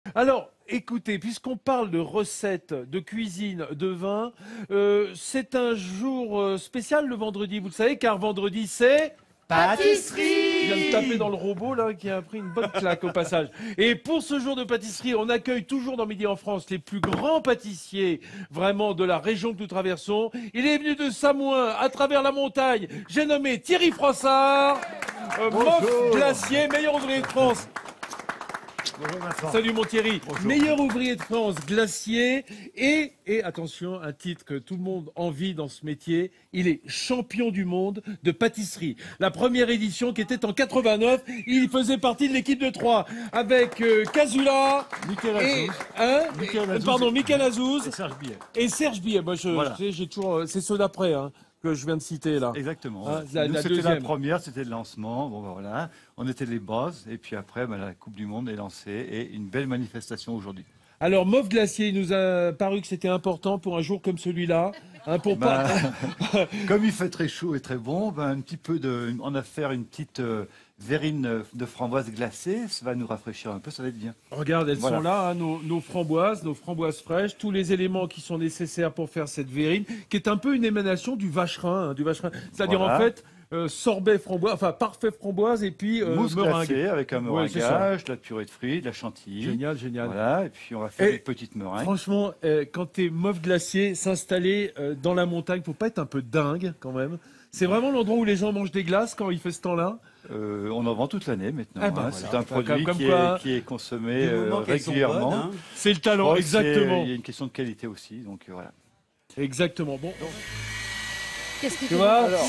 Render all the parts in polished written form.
Alors, écoutez, puisqu'on parle de recettes, de cuisine, de vin, c'est un jour spécial le vendredi, vous le savez, car vendredi c'est... Je viens de taper dans le robot là qui a pris une bonne claque au passage. Et pour ce jour de pâtisserie, on accueille toujours dans Midi en France les plus grands pâtissiers vraiment de la région que nous traversons. Il est venu de Samoin à travers la montagne. J'ai nommé Thierry Froissart, Mof Glacier, meilleur ouvrier de France. Bonjour Vincent. Salut mon Thierry, Bonjour. meilleur ouvrier de France, glacier et attention, un titre que tout le monde envie dans ce métier, il est champion du monde de pâtisserie. La première édition qui était en 89, il faisait partie de l'équipe de 3 avec Casula Michael et Azouz. Michael Azouz Et Serge Billet. et Serge Billet. Moi, Voilà. j'ai toujours, c'est ceux d'après que je viens de citer là. Exactement. Hein, Nous, la c'était la deuxième. première, c'était le lancement. Bon, ben, voilà. On était les bases. Et puis après, la Coupe du Monde est lancée. Et une belle manifestation aujourd'hui. Alors, Mof Glacier, il nous a paru que c'était important pour un jour comme celui-là. Pour pas... Comme il fait très chaud et très bon, on a fait une petite verrine de framboise glacée. Ça va nous rafraîchir un peu, ça va être bien. Regarde, elles Voilà. sont là, nos framboises fraîches, tous les éléments qui sont nécessaires pour faire cette verrine, qui est un peu une émanation du vacherin. C'est-à-dire Voilà. en fait, sorbet framboise, enfin parfait framboise et puis Mousse meringue. glacée avec un Ouais, c'est ça. meringuage, de la purée de fruits, de la chantilly. Génial, génial. Voilà. Et puis on va faire Et une petite meringue. Franchement, quand t'es Mof Glacier, s'installer dans la montagne, faut pas être un peu dingue quand même. C'est vraiment l'endroit où les gens mangent des glaces quand il fait ce temps-là. On en vend toute l'année maintenant. Ah bah hein. voilà. C'est un produit Comme quoi, qui est consommé Du moment qu'elles sont régulièrement. bonnes, hein. c'est le Je talent, crois que exactement. Il y a une question de qualité aussi, donc voilà. Exactement. Bon, Qu'est-ce qui tu te vois, Alors.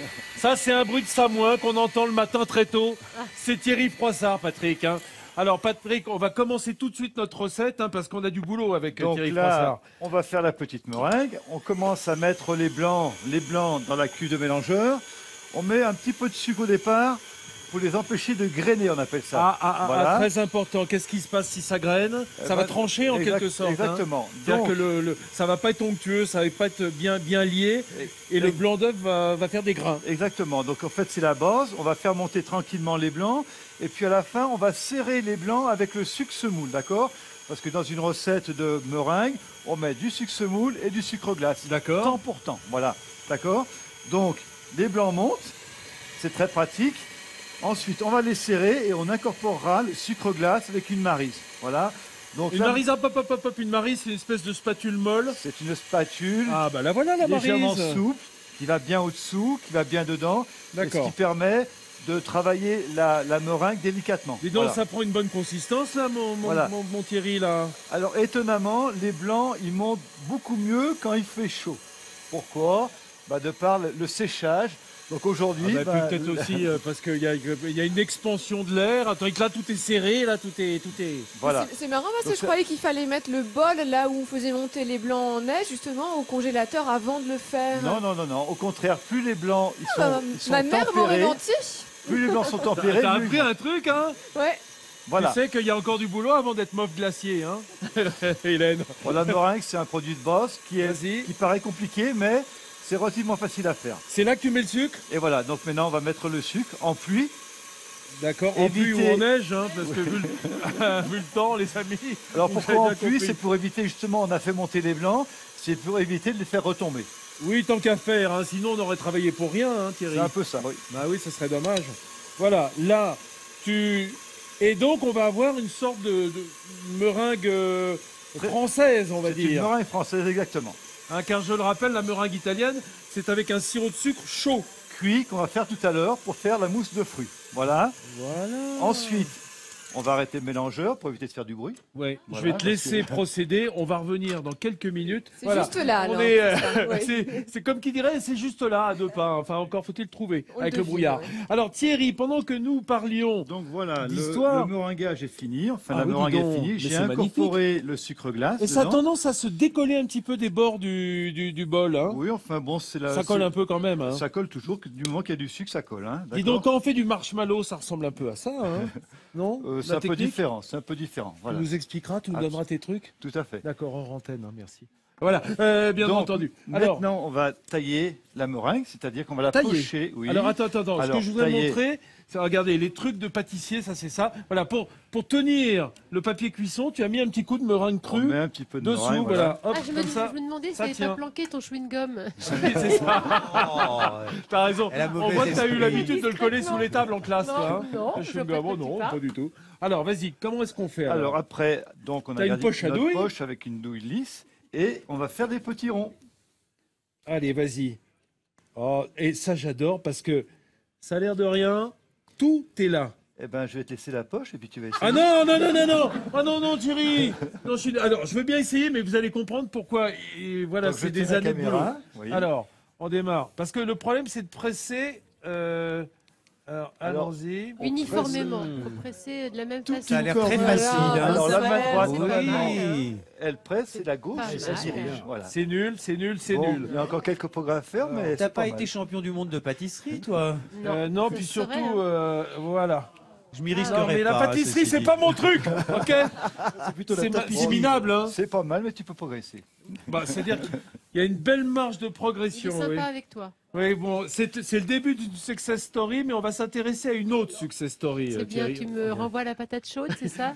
ça c'est un bruit de Samoin qu'on entend le matin très tôt. C'est Thierry Froissart, Patrick. Hein. Alors Patrick, on va commencer tout de suite notre recette parce qu'on a du boulot avec Donc Thierry là, Froissart. on va faire la petite meringue. On commence à mettre les blancs dans la cuve de mélangeur. On met un petit peu de sucre au départ pour les empêcher de grainer, on appelle ça. Voilà. Très important. Qu'est-ce qui se passe si ça graine? Ça va trancher en quelque sorte. Exactement. Hein. C'est-à-dire Donc, que ça va pas être onctueux, ça va pas être bien lié et le blanc d'œuf va faire des grains. Exactement. Donc en fait, c'est la base. On va faire monter tranquillement les blancs. Et puis à la fin, on va serrer les blancs avec le sucre semoule, d'accord? Parce que dans une recette de meringue, on met du sucre semoule et du sucre glace. D'accord. Temps pour temps. Voilà. D'accord? Donc, les blancs montent. C'est très pratique. Ensuite, on va les serrer et on incorporera le sucre glace avec une maryse. Voilà. Donc Une là, maryse, une maryse, c'est une espèce de spatule molle. c'est une spatule Ah bah la voilà la légèrement maryse. souple, qui va bien au-dessous, qui va bien dedans. Et D'accord. ce qui permet de travailler la meringue délicatement. Dis donc, Voilà. ça prend une bonne consistance là, Voilà. mon Thierry là. Alors étonnamment, les blancs, ils montent beaucoup mieux quand il fait chaud. Pourquoi? De par le séchage. Donc aujourd'hui, Peut-être aussi parce qu'il y a une expansion de l'air. Attends, là tout est serré, là tout est. voilà. C'est marrant parce Donc que je croyais qu'il fallait mettre le bol là où on faisait monter les blancs en neige justement au congélateur avant de le faire. Non, non, non, non. Au contraire, plus les blancs ils sont Ma mère m'aurait tempérés, menti. plus les blancs sont tempérés, T'as mieux appris ils vont. un truc, hein? Ouais. Voilà. Tu sais qu'il y a encore du boulot avant d'être Mof Glacier, hein? Hélène. Bon, la meringue, c'est un produit de base Vas-y. qui paraît compliqué, mais c'est relativement facile à faire. C'est là que tu mets le sucre? Et voilà, donc maintenant on va mettre le sucre en pluie. D'accord, en pluie ou Éviter- en neige, hein, parce que vu le temps, les amis. Alors vous pourquoi avez en bien pluie? compris. C'est pour éviter justement, on a fait monter les blancs, c'est pour éviter de les faire retomber. Oui, tant qu'à faire, hein, sinon on aurait travaillé pour rien, hein, Thierry. C'est un peu ça, oui. Bah oui, ce serait dommage. Voilà, là, Et donc, on va avoir une sorte de meringue française, on va C'est une dire. meringue française, exactement. Hein, car je le rappelle, la meringue italienne, c'est avec un sirop de sucre chaud. Cuit qu'on va faire tout à l'heure pour faire la mousse de fruits. Voilà. Voilà. Ensuite, on va arrêter le mélangeur pour éviter de faire du bruit. Ouais, Voilà, je vais te parce laisser que- procéder. On va revenir dans quelques minutes. C'est juste là, On alors, est, c'est ça, ouais. c'est comme qui dirait, c'est juste là, à 2 pas. Enfin, encore faut-il le trouver On avec le le devine, brouillard. ouais. Alors Thierry, pendant que nous parlions, Donc voilà, L'histoire. le meringuage est fini. Enfin, Ah la oui, meringue dis est donc. finie. Mais J'ai c'est incorporé le sucre glace. et ça a dedans. tendance à se décoller un petit peu des bords du bol. Hein. Oui, enfin bon, c'est la. Ça colle c'est- un peu quand même. Hein. Ça colle toujours, du moment qu'il y a du sucre, ça colle. Hein, Dis d'accord. donc, quand on fait du marshmallow, ça ressemble un peu à ça, hein non C'est La un peu technique différent, c'est un peu différent. Voilà. Tu nous expliqueras, tu nous donneras tes trucs. Tout à fait. D'accord, hors antenne, hein, merci. Voilà, bien Donc, entendu. Alors, maintenant, on va tailler la meringue, c'est-à-dire qu'on va la tailler. pocher. Oui. Alors attends. Ce Alors, que je vous ai tailler. montré, c'est regardez les trucs de pâtissier, ça c'est ça. Voilà, pour tenir le papier cuisson, tu as mis un petit coup de meringue On crue met un petit peu de dessous, meringue, voilà. Hop, Ah, comme ça. je me demandais si ça t'avais tient. pas planqué ton chewing-gum. Oui, c'est ça. T'as raison. Elle a On mauvais voit que t'as eu esprit. l'habitude de le coller sous les tables en classe, Non, toi. non, Le je chewing-gum, vois pas de oh quoi tu non, parles. pas du tout. Alors, vas-y, comment est-ce qu'on fait Alors après, donc on T'as a une gardé poche à notre douille poche avec une douille lisse et on va faire des petits ronds. Allez, vas-y. Oh, et ça, j'adore parce que ça a l'air de rien. Tout est là. Eh ben, je vais te laisser la poche et puis tu vas essayer. Ah non. Ah non, Thierry. Non, alors, je veux bien essayer, mais vous allez comprendre pourquoi. Et voilà, Donc, je c'est des tiens la années de boulot. caméra, oui. Alors, on démarre. Parce que le problème, c'est de presser. Alors, allons-y. Uniformément. Faut presser de la même façon. Ça a l'air très Voilà, facile. ça hein. Alors, la va, main droite, c'est la pas main mal. Oui. elle presse et la gauche Pas elle mal. dirige. Voilà. C'est nul. Bon, Nul. il y a encore quelques progrès à faire, mais T'as c'est pas pas été mal. champion du monde de pâtisserie, toi? Non, ça puis serait, surtout, voilà. Je m'y Non, risquerais mais pas. la pâtisserie, ceci c'est dit. pas mon truc, ok C'est plutôt la C'est tapisserie. minable, hein. C'est pas mal, mais tu peux progresser. Bah, c'est-à-dire qu'il y a une belle marge de Il est progression. sympa Oui. avec toi. Oui, bon, c'est le début d'une success story, mais on va s'intéresser à une autre success story. C'est bien, Thierry. tu me renvoies la patate chaude, c'est ça?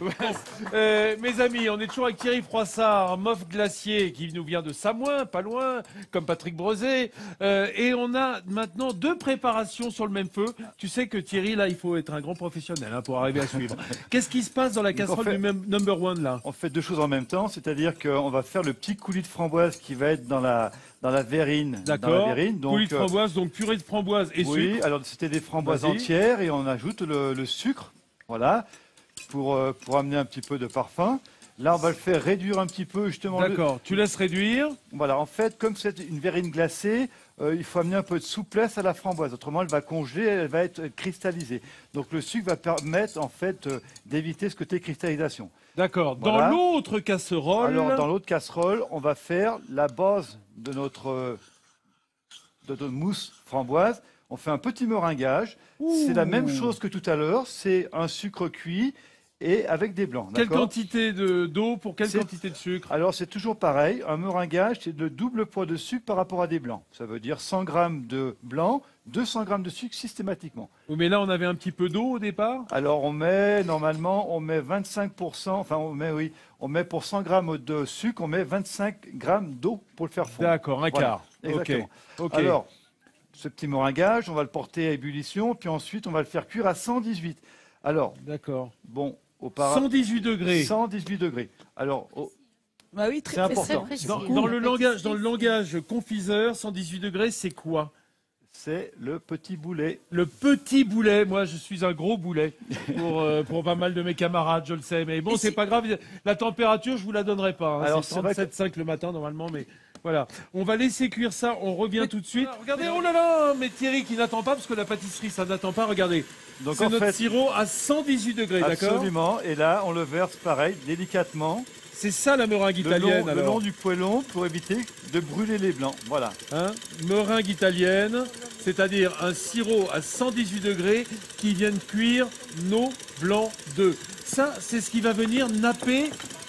Mes amis, on est toujours avec Thierry Froissart, Moff Glacier, qui nous vient de Samoin, pas loin, comme Patrick Brezé. Et on a maintenant 2 préparations sur le même feu. Tu sais que Thierry, là, il faut être un grand professionnel hein, pour arriver à suivre. Qu'est-ce qui se passe dans la casserole fait- du même number one, là On fait 2 choses en même temps, c'est-à-dire qu'on va faire le petit coulis de framboise qui va être dans la verrine. D'accord. Donc, Coulis de framboise, donc purée de framboise et oui, sucre. alors c'était des framboises Vas-y. entières et on ajoute le sucre, voilà, pour amener un petit peu de parfum. Là, on va le faire réduire un petit peu, justement. D'accord, tu laisses réduire. Voilà, en fait, comme c'est une verrine glacée, il faut amener un peu de souplesse à la framboise. Autrement, elle va congeler, elle va être cristallisée. Donc, le sucre va permettre, en fait, d'éviter ce côté cristallisation. D'accord. Voilà. Dans l'autre casserole. Alors, dans l'autre casserole, on va faire la base de notre mousse framboise. On fait un petit meringuage. C'est la même chose que tout à l'heure. C'est un sucre cuit et avec des blancs. Quelle d'accord. quantité d'eau pour quelle C'est- quantité de sucre? Alors, c'est toujours pareil. Un meringuage, c'est le double poids de sucre par rapport à des blancs. Ça veut dire 100 grammes de blanc, 200 grammes de sucre systématiquement. Oui, mais là, on avait un petit peu d'eau au départ. Alors, normalement, on met 25%, enfin, on met pour 100 grammes de sucre, on met 25 grammes d'eau pour le faire fondre. D'accord, un Voilà, quart. exactement. Ok. Alors, ce petit meringuage, on va le porter à ébullition, puis ensuite, on va le faire cuire à 118. Alors, D'accord. bon, auparavant, 118 degrés. 118 degrés. Alors, Bah oui, c'est C'est important. très précis. Dans le langage confiseur, 118 degrés, c'est quoi? C'est le petit boulet. Le petit boulet. Moi, je suis un gros boulet pour pas mal de mes camarades, je le sais. Mais bon, Et c'est si- pas grave. La température, je vous la donnerai pas. Hein. Alors, C'est c'est vrai 37,5 le matin, normalement. Mais voilà. On va laisser cuire ça. On revient tout de suite. Regardez, oh là là, mais Thierry qui n'attend pas, parce que la pâtisserie, ça n'attend pas. Regardez. Donc, C'est en notre fait, sirop à 118 degrés, d'accord? absolument. Et là, on le verse pareil, délicatement, C'est ça la meringue le italienne, long alors. du poêlon pour éviter de brûler les blancs. Voilà. Hein, meringue italienne, c'est-à-dire un sirop à 118 degrés qui vient de cuire nos blancs d'œufs. Ça, c'est ce qui va venir napper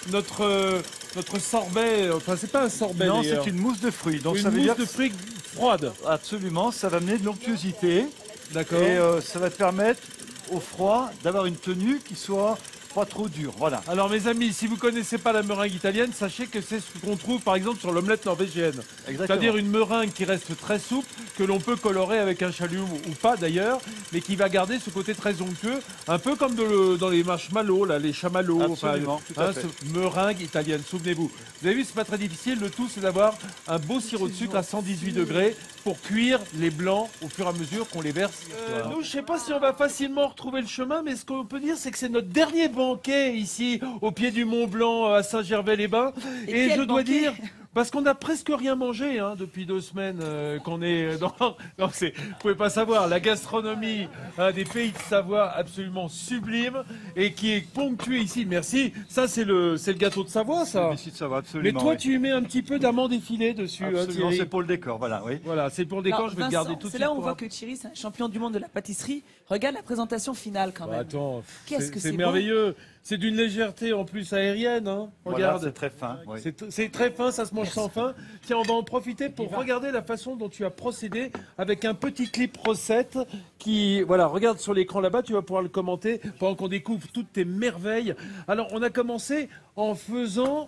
notre sorbet. Enfin, c'est pas un sorbet. Non, d'ailleurs. c'est une mousse de fruits. Donc Une ça veut mousse dire de fruits froide. absolument, ça va amener de l'onctuosité D'accord. et ça va permettre au froid d'avoir une tenue qui soit pas trop dure. Voilà. Alors, mes amis, si vous connaissez pas la meringue italienne, sachez que c'est ce qu'on trouve, par exemple, sur l'omelette norvégienne. Exactement. C'est-à-dire une meringue qui reste très souple, que l'on peut colorer avec un chalumeau ou pas d'ailleurs, mais qui va garder ce côté très onctueux, un peu comme dans les marshmallows, là, les chamallows. Absolument, tout à fait. Ce meringue italienne, souvenez-vous. Vous avez vu, c'est pas très difficile. Le tout, c'est d'avoir un beau sirop de sucre à 118 degrés pour cuire les blancs au fur et à mesure qu'on les verse. Nous, je sais pas si on va facilement retrouver le chemin, mais ce qu'on peut dire, c'est que c'est notre dernier banquet ici, au pied du Mont Blanc, à Saint-Gervais-les-Bains. Et quel je dois banquet dire, parce qu'on n'a presque rien mangé hein, depuis 2 semaines qu'on est dans... Non, vous pouvez pas savoir, la gastronomie des pays de Savoie absolument sublime et qui est ponctuée ici. Merci. Ça, c'est le gâteau de Savoie, ça. Mais si, ça va Mais absolument. toi, oui. tu y mets un petit peu d'amande effilée dessus, hein, Absolument, Thierry. c'est pour le décor. Voilà, oui. Voilà, c'est pour le décor, Alors, je vais le Vincent, garder tout de suite. c'est là où on pour voit après. que Thierry, c'est un champion du monde de la pâtisserie. Regarde la présentation finale quand Bah, même. attends, Qu'est-ce que c'est c'est merveilleux. C'est d'une légèreté en plus aérienne. Hein. Voilà, Regarde. c'est très fin. Oui. C'est très fin, ça se mange sans fin. Tiens, on va en profiter pour regarder la façon dont tu as procédé avec un petit clip recette qui, voilà, regarde sur l'écran là-bas, tu vas pouvoir le commenter pendant qu'on découvre toutes tes merveilles. Alors, on a commencé en faisant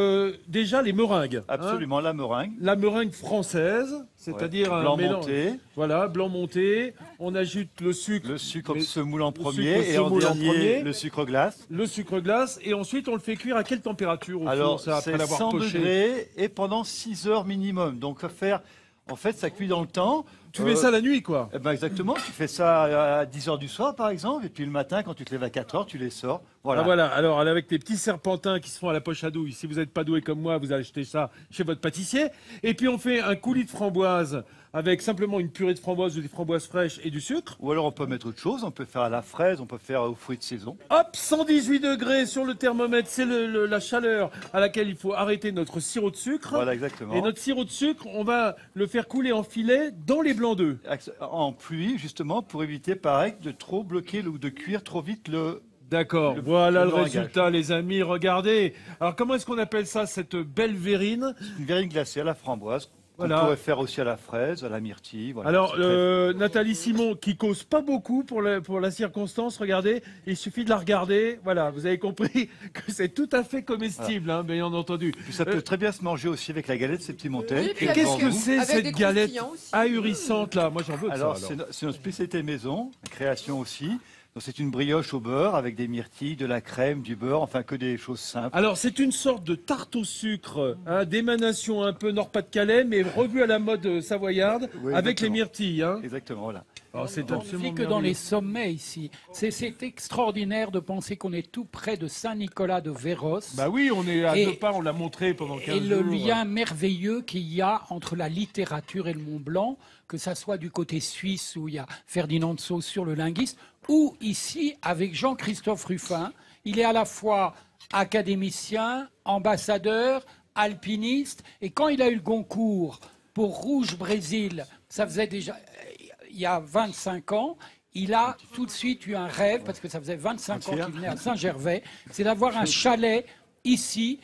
déjà les meringues. Absolument, la meringue. La meringue française, c'est-à-dire un blanc mélange. monté. Voilà, blanc monté. On ajoute le sucre. Le sucre Mais- semoule en sucre premier et en semoule en dernier premier. le sucre glace. Le sucre glace. Et ensuite, on le fait cuire à quelle température au Alors, four, ça, après c'est l'avoir 100 poché? degrés et pendant 6 heures minimum. Donc, en fait, ça cuit dans le temps. Tu fais ça la nuit, quoi. Eh ben exactement, tu fais ça à 10 heures du soir, par exemple, et puis le matin, quand tu te lèves à 4 heures, tu les sors. Voilà. Ah, voilà, alors avec des petits serpentins qui se font à la poche à douille. Si vous n'êtes pas doué comme moi, vous allez acheter ça chez votre pâtissier. Et puis on fait un coulis de framboise avec simplement une purée de framboise ou des framboises fraîches et du sucre. Ou alors on peut mettre autre chose, on peut faire à la fraise, on peut faire aux fruits de saison. Hop, 118 degrés sur le thermomètre, c'est la chaleur à laquelle il faut arrêter notre sirop de sucre. Voilà, exactement. Et notre sirop de sucre, on va le faire couler en filet dans les blancs d'œufs. En pluie, justement, pour éviter, pareil, de trop bloquer ou de cuire trop vite le... D'accord, Le- voilà le le meringuage. résultat, les amis, regardez. Alors comment est-ce qu'on appelle ça, cette belle verrine? Une verrine glacée à la framboise. Voilà. On pourrait faire aussi à la fraise, à la myrtille. Voilà. Alors, C'est très- Nathalie Simon, qui cause pas beaucoup pour la circonstance, regardez, il suffit de la regarder. Voilà, vous avez compris que c'est tout à fait comestible, hein, bien entendu. Puis ça peut très bien se manger aussi avec la galette, ces petits montelles. Oui, puis Et avec- qu'est-ce que c'est avec cette des galette croustillants aussi. ahurissante là? Moi j'en veux de Alors, ça. c'est notre spécialité maison, création aussi. Donc, c'est une brioche au beurre avec des myrtilles, de la crème, du beurre, enfin que des choses simples. Alors c'est une sorte de tarte au sucre, hein, d'émanation un peu Nord-Pas-de-Calais, mais revue à la mode savoyarde, Oui, avec les exactement. myrtilles. Hein. Exactement, voilà. Alors, c'est On absolument vit que dans les merveilleux. sommets ici. C'est extraordinaire de penser qu'on est tout près de Saint-Nicolas de Véros. Bah oui, on est à Et- deux pas, on l'a montré pendant 15 Et le jours. lien merveilleux qu'il y a entre la littérature et le Mont Blanc, que ça soit du côté suisse où il y a Ferdinand de Saussure, le linguiste, ou ici avec Jean-Christophe Ruffin. Il est à la fois académicien, ambassadeur, alpiniste, et quand il a eu le Goncourt pour Rouge Brésil, ça faisait déjà il y a 25 ans, il a tout de suite eu un rêve, parce que ça faisait 25 ans qu'il venait à Saint-Gervais, c'est d'avoir un chalet ici,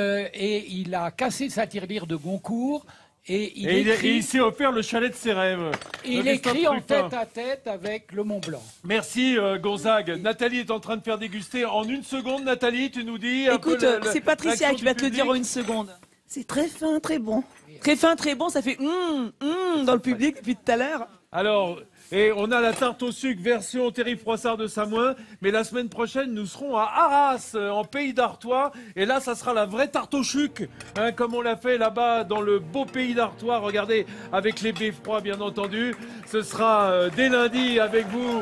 et il a cassé sa tirelire de Goncourt, et il Et écrit, il s'est offert le chalet de ses rêves. il Christophe écrit en Ruffin. tête à tête avec le Mont Blanc. Merci Gonzague. Nathalie est en train de faire déguster en une seconde. Nathalie, tu nous dis un peu Écoute, le- c'est Patricia l'action qui va du te le dire en public. une seconde. C'est très fin, très bon. Très fin, très bon, ça fait dans le public depuis tout à l'heure. Alors, et on a la tarte au sucre version Thierry Froissart de Samoin, mais la semaine prochaine, nous serons à Arras, en pays d'Artois, et là, ça sera la vraie tarte au sucre, hein, comme on l'a fait là-bas dans le beau pays d'Artois. Regardez, avec les beffrois, bien entendu. Ce sera dès lundi avec vous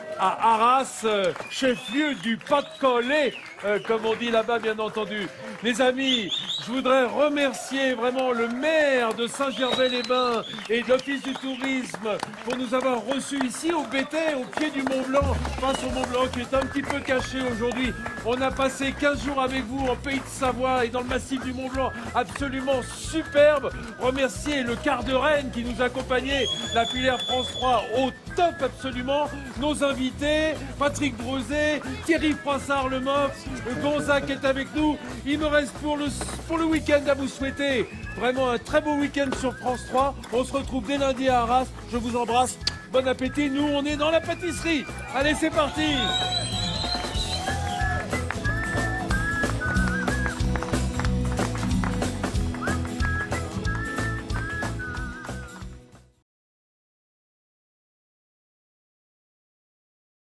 à Arras, chef-lieu du Pas-de-Calais, comme on dit là-bas, bien entendu. Les amis, je voudrais remercier vraiment le maire de Saint-Gervais-les-Bains et de l'Office du tourisme pour nous avoir reçus ici au BT, au pied du Mont Blanc, face au Mont Blanc qui est un petit peu caché aujourd'hui. On a passé 15 jours avec vous en Pays de Savoie et dans le massif du Mont Blanc, absolument superbe. Remercier le quart de Rennes qui nous accompagnait, la filière France 3 au top absolument. Nos invités, Patrick Brezé, Thierry Froissart-Lemoff, Gonzague est avec nous. Il me reste pour le week-end à vous souhaiter vraiment un très beau week-end sur France 3. On se retrouve dès lundi à Arras. Je vous embrasse. Bon appétit. Nous, on est dans la pâtisserie. Allez, c'est parti.